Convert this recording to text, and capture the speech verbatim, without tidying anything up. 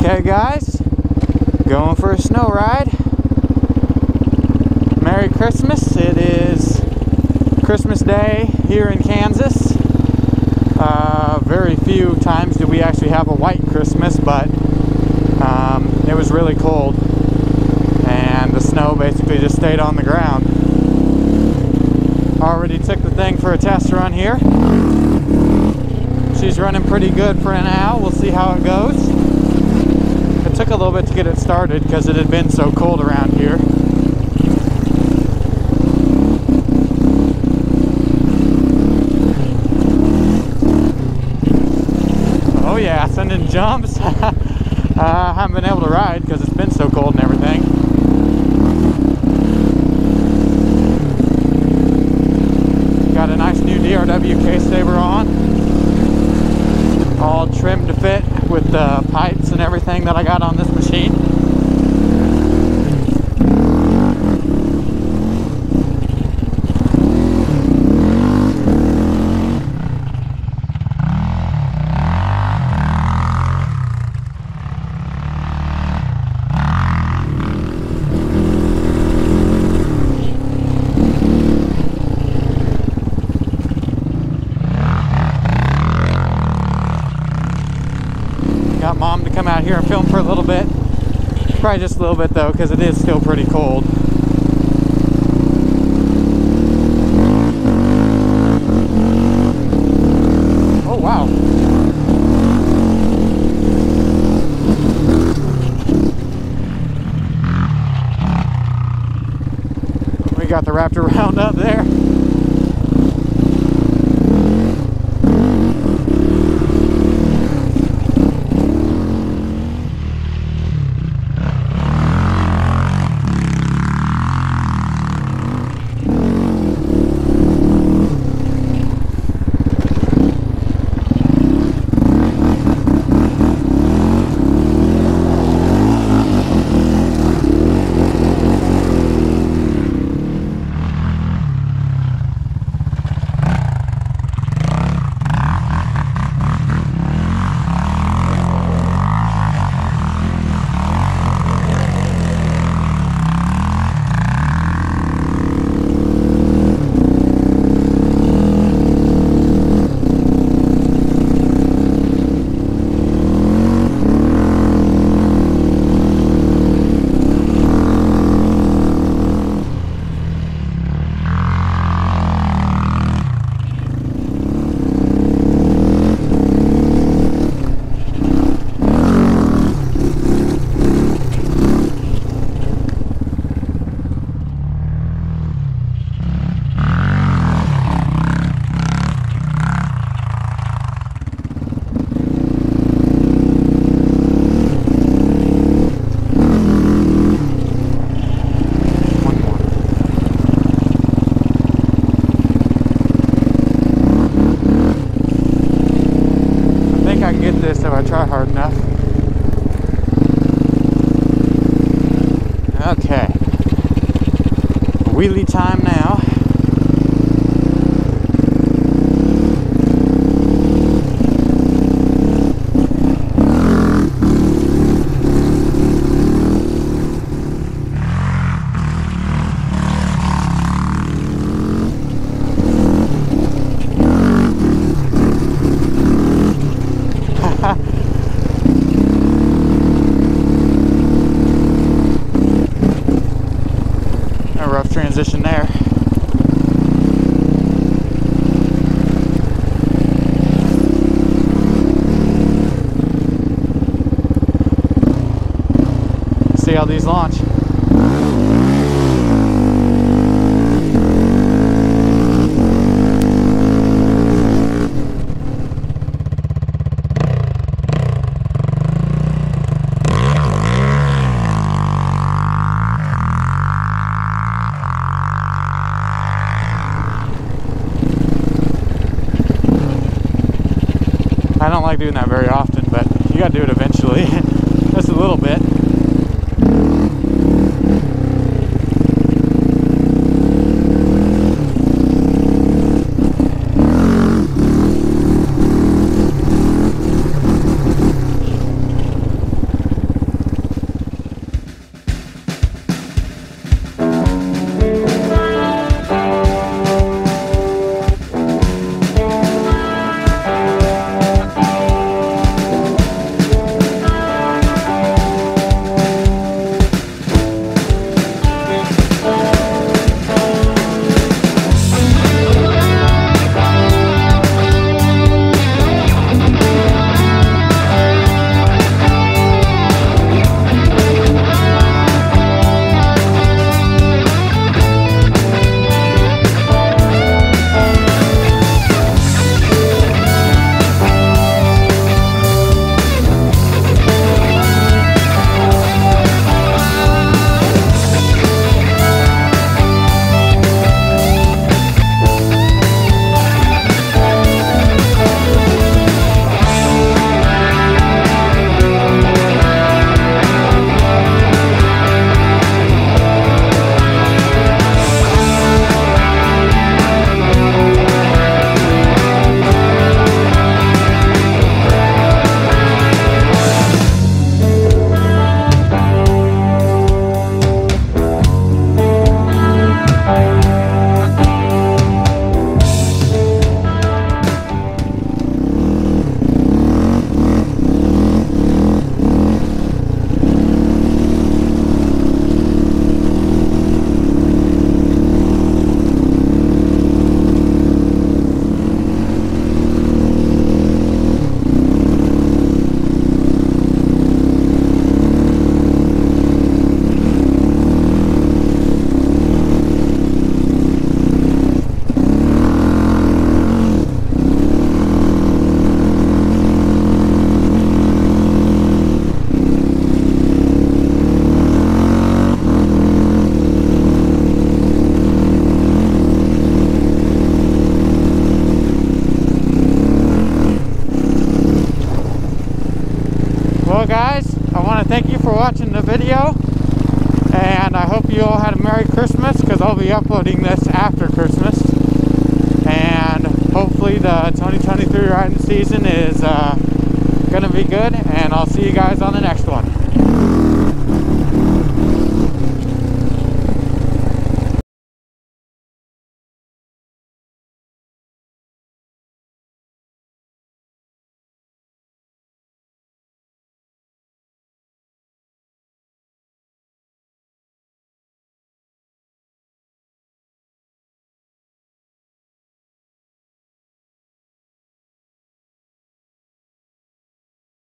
Okay guys, going for a snow ride. Merry Christmas. It is Christmas Day here in Kansas. Uh, very few times do we actually have a white Christmas, but um, it was really cold and the snow basically just stayed on the ground. Already took the thing for a test run here. She's running pretty good for now. We'll see how it goes. It took a little bit to get it started because it had been so cold around here. Oh yeah, sending jumps. uh, I haven't been able to ride because it's been so cold and everything. Got a nice new D R W case saver on. All trimmed to fit with the pipes and everything that I got on this machine. Got Mom to come out here and film for a little bit. Probably just a little bit though, because it is still pretty cold. Oh wow. We got the Raptor round up there. I can get this if I try hard enough. Okay. Wheelie time now. A rough transition there. See how these launch. I don't like doing that very often, but you gotta do it eventually. Just a little bit. thank you for watching the video, and I hope you all had a Merry Christmas, because I'll be uploading this after Christmas. And hopefully the twenty twenty-three riding season is uh, going to be good, and I'll see you guys on the next one.